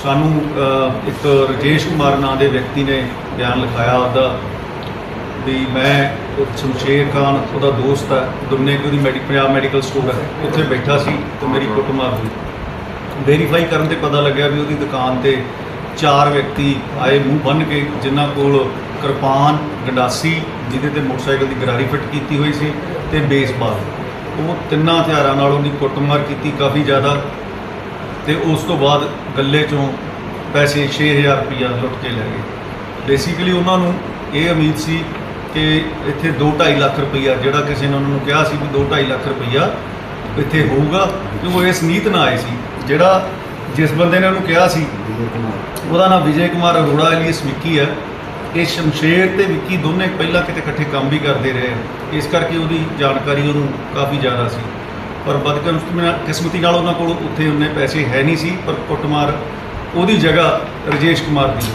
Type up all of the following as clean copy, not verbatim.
सानू एक राजेश कुमार नाम के व्यक्ति ने बयान लिखाया उसका भी मैं शमशेर खान उसका दोस्त है दुन्ने की पंजाब मैडिकल स्टोर है उत्थे बैठा सी तो मेरी कुटमार हुई। वेरीफाई करने ते पता लग्या भी उसकी दुकान ते 4 व्यक्ति आए मूँह बन के जिन्हों कोल किरपान गंडासी जिहदे ते मोटरसाइकिल की गरारी फिट की हुई सी ते बेसबाल वो 3 हथियारों नाल उहदी कुटमार की काफ़ी ज़्यादा। तो उस तो बाद गले चों पैसे 6000 रुपया लुट के लै गए। बेसिकली उन्होंने ये उम्मीद सी कि इत्थे 2-2.5 लाख रुपया जिहड़ा किसी ने उन्होंने कहा सी भी 2-2.5 लाख रुपया इत्थे होऊगा कि वो इस नीत ना आए सी। जिहड़ा जिस बंदे ने उन्होंने कहा सी उसदा नाम विजय कुमार अरोड़ा एलियस विक्की है। ये शमशेर ते विक्की दोने पहला किते इकट्ठे काम भी करते रहे हैं, इस करके उसकी जानकारी उन्होंने काफ़ी ज़्यादा सी। पर बदकिस्मती नाल उन्हां कोल उत्थे उन्ने पैसे है नहीं सी, पर कुटमार उहदी जगह राजेश कुमार दी।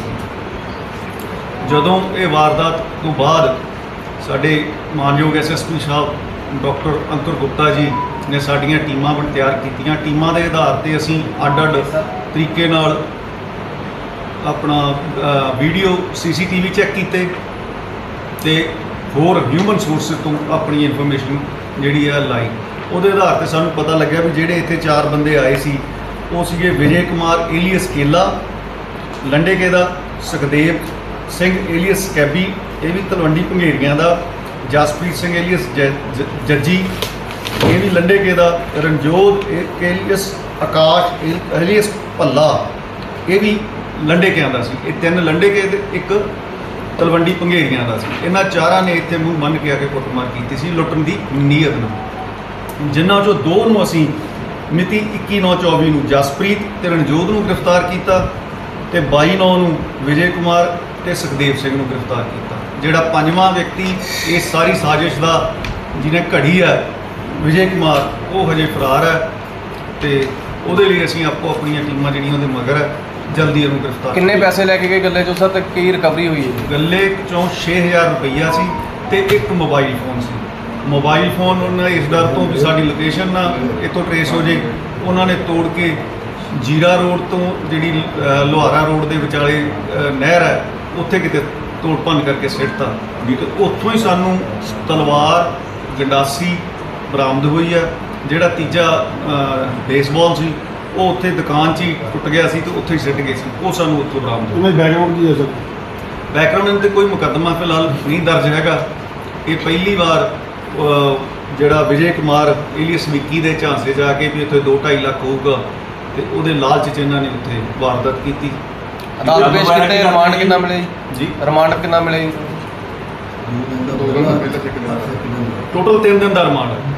जदों ये वारदात तो बाद साडे मानयोग SSP साहब डॉक्टर अंकुर गुप्ता जी ने साडियां टीमां तैयार कीतियां। टीमां दे आधार ते असीं अड्ड-अड्ड तरीके नाल अपना वीडियो CCTV चैक कीते ते होर ह्यूमन सोर्स तो अपनी इन्फॉर्मेशन जिहड़ी है लाई। ਉਹਦੇ आधार पर सानू पता लग्या भी ਜਿਹੜੇ ਇੱਥੇ 4 ਬੰਦੇ ਆਏ ਸੀ ਉਹ ਸੀਗੇ विजय कुमार एलियस केला लंडेके ਦਾ, सुखदेव सिंह एलियस कैबी ये भी तलवंडी भंगेरियां का, जसप्रीत सिंह एलियस जज्जी ये भी लंडेके का, रणजोत एलियस आकाश एलियस भल्ला ये भी लंडेकियां का सी। ये 3 लंडेके एक तलवंडी भंगेरियां का सी। इन्हां 4 ने इत्थे मूँह बन के आके कुटमार की सी लुट्टण की नीयत नाल। जिन्हों चों 2 नूं असीं मिति 21/9/24 नूं जसप्रीत ते रणजोत नूं गिरफ्तार किया ते 22/9 नूं विजय कुमार ते सुखदेव सिंह नूं गिरफ्तार किया। जिहड़ा 5वां व्यक्ति इस सारी साजिश का जिन्हें घड़ी है विजय कुमार वो हजे फरार है। तो उहदे लई असीं आपो अपनी टीमां जिहड़ियां उहदे मगर है जल्दी उहनूं गिरफ्तार। किन्ने पैसे लैके गए गले चों सर ते की रिकवरी हुई है? गले चों 6000 रुपया सी ते एक मोबाइल फोन सी। मोबाइल फोन उन्होंने इस डर तो भी साड़ी लोकेशन ना इतों ट्रेस हो जाए उन्होंने तोड़ के जीरा रोड तो जी लोहारा रोड के विचाले नहर है उत्थे किते तोड़ भन करके सिटता भी। तो उत्थों ही सानू तलवार गंडासी बरामद हुई है। जिहड़ा तीजा बेसबॉल सी वो उत्थे दुकान च ही टुट गया सी तो उत्थे ही सिट गए सी, वो सानू उत्थों बरामद हुई। बैकग्राउंड की है सर? बैकग्राउंड इनते कोई मुकदमा फिलहाल नहीं दर्ज हैगा। ये पहली बार जिहड़ा विजय कुमार एलियस विक्की के झांसे जाके भी उत्थे 2-2.5 लाख होगा तो वो लालच च इन्होंने उत्थे वारदात की। अदालत पेश कितने रिमांड कितना मिले जी? रिमांड कितना मिले? टोटल 3 दिन का रिमांड है।